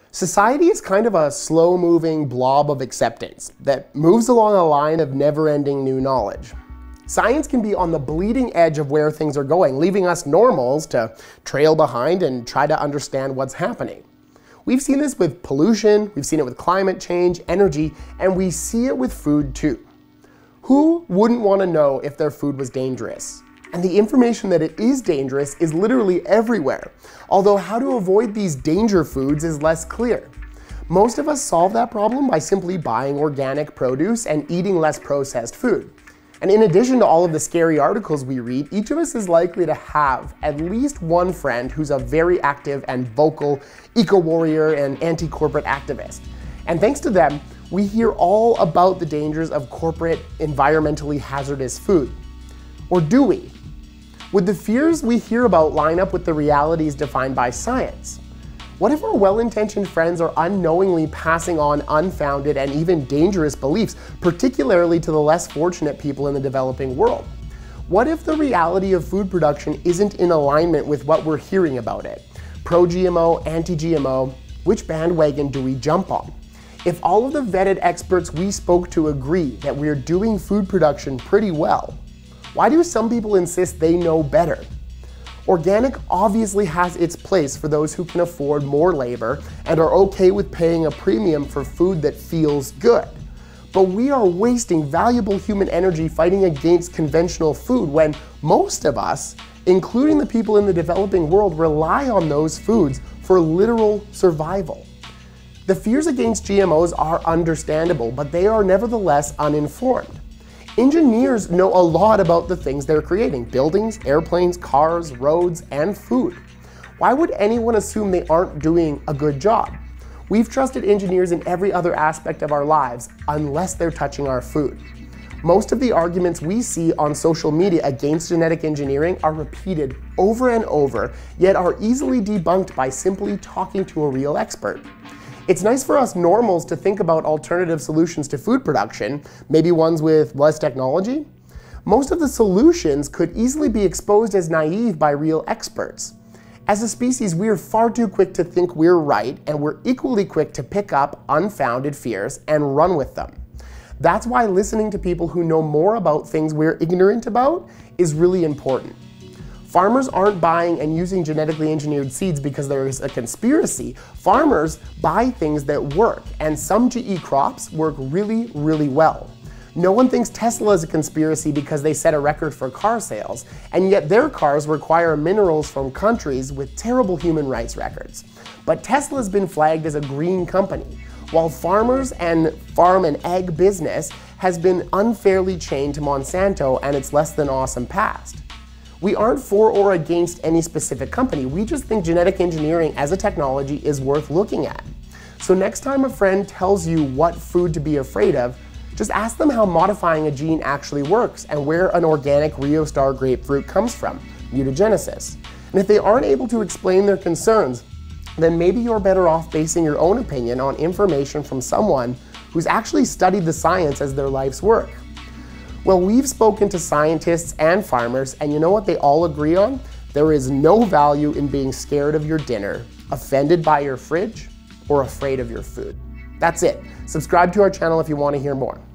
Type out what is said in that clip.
Society is kind of a slow-moving blob of acceptance that moves along a line of never-ending new knowledge. Science can be on the bleeding edge of where things are going, leaving us normals to trail behind and try to understand what's happening. We've seen this with pollution, we've seen it with climate change, energy, and we see it with food too. Who wouldn't want to know if their food was dangerous? And the information that it is dangerous is literally everywhere. Although how to avoid these danger foods is less clear. Most of us solve that problem by simply buying organic produce and eating less processed food. And in addition to all of the scary articles we read, each of us is likely to have at least one friend who's a very active and vocal eco-warrior and anti-corporate activist. And thanks to them, we hear all about the dangers of corporate, environmentally hazardous food. Or do we? Would the fears we hear about line up with the realities defined by science? What if our well-intentioned friends are unknowingly passing on unfounded and even dangerous beliefs, particularly to the less fortunate people in the developing world? What if the reality of food production isn't in alignment with what we're hearing about it? Pro-GMO, anti-GMO, which bandwagon do we jump on? If all of the vetted experts we spoke to agree that we're doing food production pretty well, why do some people insist they know better? Organic obviously has its place for those who can afford more labor and are okay with paying a premium for food that feels good. But we are wasting valuable human energy fighting against conventional food when most of us, including the people in the developing world, rely on those foods for literal survival. The fears against GMOs are understandable, but they are nevertheless uninformed. Engineers know a lot about the things they're creating: buildings, airplanes, cars, roads, and food. Why would anyone assume they aren't doing a good job? We've trusted engineers in every other aspect of our lives, unless they're touching our food. Most of the arguments we see on social media against genetic engineering are repeated over and over, yet are easily debunked by simply talking to a real expert. It's nice for us normals to think about alternative solutions to food production, maybe ones with less technology. Most of the solutions could easily be exposed as naive by real experts. As a species, we are far too quick to think we're right, and we're equally quick to pick up unfounded fears and run with them. That's why listening to people who know more about things we're ignorant about is really important. Farmers aren't buying and using genetically engineered seeds because there is a conspiracy. Farmers buy things that work, and some GE crops work really, really well. No one thinks Tesla is a conspiracy because they set a record for car sales, and yet their cars require minerals from countries with terrible human rights records. But Tesla has been flagged as a green company, while farmers and farm and egg business has been unfairly chained to Monsanto and its less than awesome past. We aren't for or against any specific company, we just think genetic engineering as a technology is worth looking at. So next time a friend tells you what food to be afraid of, just ask them how modifying a gene actually works and where an organic Rio Star grapefruit comes from, mutagenesis. And if they aren't able to explain their concerns, then maybe you're better off basing your own opinion on information from someone who's actually studied the science as their life's work. Well, we've spoken to scientists and farmers, and you know what they all agree on? There is no value in being scared of your dinner, offended by your fridge, or afraid of your food. That's it. Subscribe to our channel if you want to hear more.